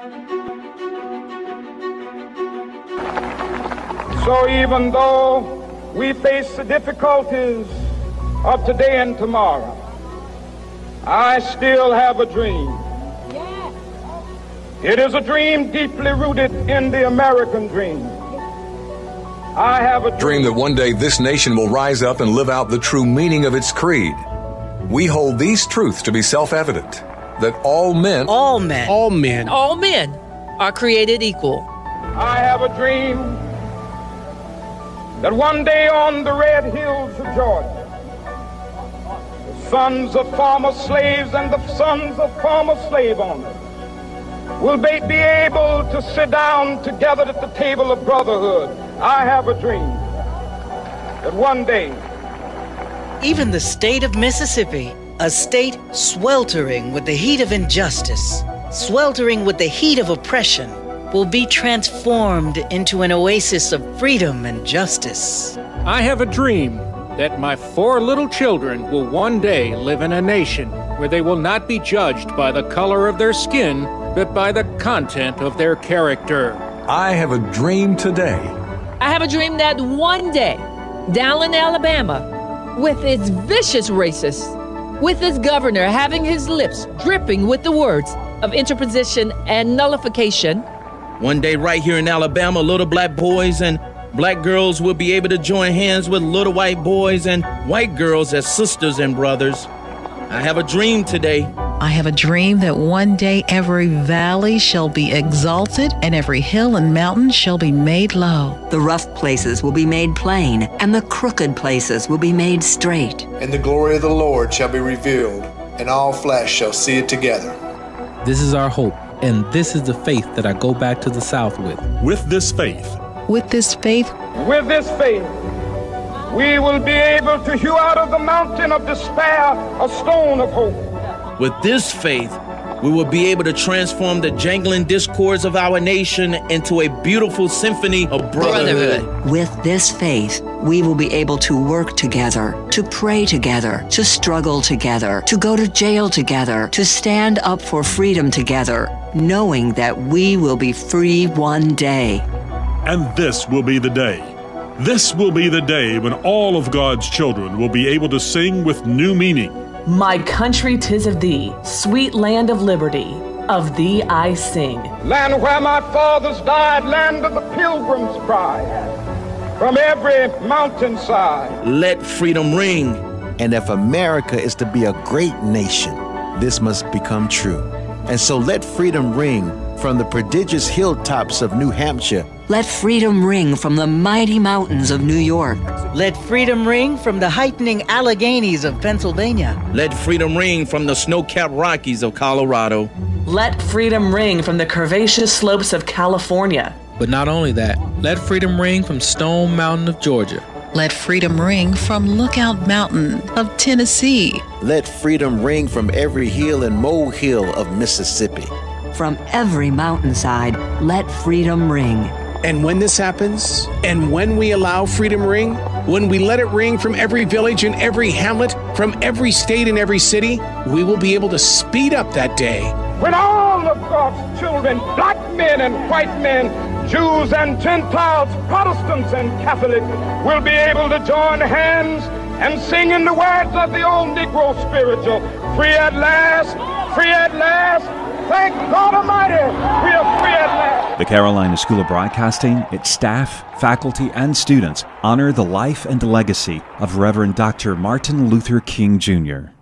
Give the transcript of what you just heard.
So even though we face the difficulties of today and tomorrow, I still have a dream. It is a dream deeply rooted in the American dream. I have a dream that one day this nation will rise up and live out the true meaning of its creed. We hold these truths to be self-evident, that all men are created equal. I have a dream that one day on the red hills of Georgia, the sons of former slaves and the sons of former slave owners will be able to sit down together at the table of brotherhood. I have a dream that one day, even the state of Mississippi, a state sweltering with the heat of injustice, sweltering with the heat of oppression, will be transformed into an oasis of freedom and justice. I have a dream that my 4 little children will one day live in a nation where they will not be judged by the color of their skin, but by the content of their character. I have a dream today. I have a dream that one day, down in Alabama, with its vicious racists, with its governor having his lips dripping with the words of interposition and nullification, one day right here in Alabama, little black boys and black girls will be able to join hands with little white boys and white girls as sisters and brothers. I have a dream today. I have a dream that one day every valley shall be exalted and every hill and mountain shall be made low. The rough places will be made plain and the crooked places will be made straight. And the glory of the Lord shall be revealed, and all flesh shall see it together. This is our hope, and this is the faith that I go back to the South with. With this faith, we will be able to hew out of the mountain of despair a stone of hope. With this faith, we will be able to transform the jangling discords of our nation into a beautiful symphony of brotherhood. With this faith, we will be able to work together, to pray together, to struggle together, to go to jail together, to stand up for freedom together, knowing that we will be free one day. And this will be the day. This will be the day when all of God's children will be able to sing with new meaning. My country, 'tis of thee, sweet land of liberty, of thee I sing. Land where my fathers died, land of the pilgrim's pride, from every mountainside. Let freedom ring. And if America is to be a great nation, this must become true. And so let freedom ring from the prodigious hilltops of New Hampshire. Let freedom ring from the mighty mountains of New York. Let freedom ring from the heightening Alleghenies of Pennsylvania. Let freedom ring from the snow-capped Rockies of Colorado. Let freedom ring from the curvaceous slopes of California. But not only that, let freedom ring from Stone Mountain of Georgia. Let freedom ring from Lookout Mountain of Tennessee. Let freedom ring from every hill and molehill of Mississippi. From every mountainside, let freedom ring. And when this happens, and when we allow freedom ring, when we let it ring from every village and every hamlet, from every state and every city, we will be able to speed up that day. When all of God's children, black men and white men, Jews and Gentiles, Protestants and Catholics, will be able to join hands and sing in the words of the old Negro spiritual, free at last, free at last. Thank God Almighty, we are free at last. The Carolina School of Broadcasting, its staff, faculty, and students honor the life and legacy of Reverend Dr. Martin Luther King, Jr.